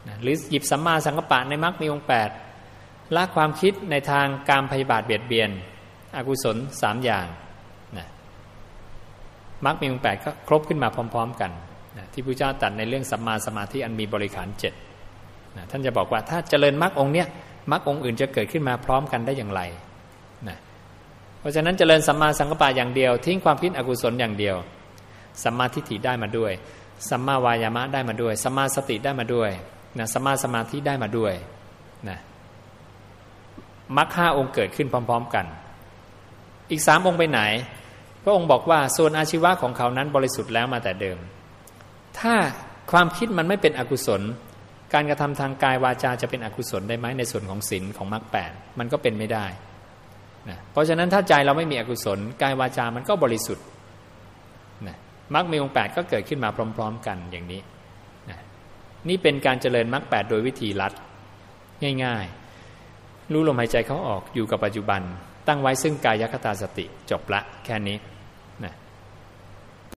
หรือหยิบสัมมาสังกัปปะในมรรคมีองค์8ละความคิดในทางกามพยาบาทเบียดเบียนอกุศล3อย่างนะมรรคมีองค์8ก็ครบขึ้นมาพร้อมๆกันนะที่พระเจ้าตรัสในเรื่องสัมมาสมาธิอันมีบริขาร7นะท่านจะบอกว่าถ้าเจริญมรรคองค์เนี้ยมรรคองค์อื่นจะเกิดขึ้นมาพร้อมกันได้อย่างไรนะเพราะฉะนั้นเจริญสัมมาสังกัปปะอย่างเดียวทิ้งความคิดอกุศลอย่างเดียวสัมมาทิฏฐิได้มาด้วยสัมมาวายามะได้มาด้วยสัมมาสติได้มาด้วยนะสัมมาสมาธิได้มาด้วยนะมรรค5องค์เกิดขึ้นพร้อมๆกันอีก3องค์ไปไหนพระองค์บอกว่าส่วนอาชีวะของเขานั้นบริสุทธิ์แล้วมาแต่เดิมถ้าความคิดมันไม่เป็นอกุศลการกระทำทางกายวาจาจะเป็นอกุศลได้ไหมในส่วนของศีลของมรรค8มันก็เป็นไม่ได้นะเพราะฉะนั้นถ้าใจเราไม่มีอกุศลกายวาจามันก็บริสุทธิ์นะมรรคมีองค์8ก็เกิดขึ้นมาพร้อมๆกันอย่างนี้นะนี่เป็นการเจริญมรรค8โดยวิธีลัดง่ายๆรู้ลมหายใจเข้าออกอยู่กับปัจจุบันตั้งไว้ซึ่งกายคตาสติจบละแค่นี้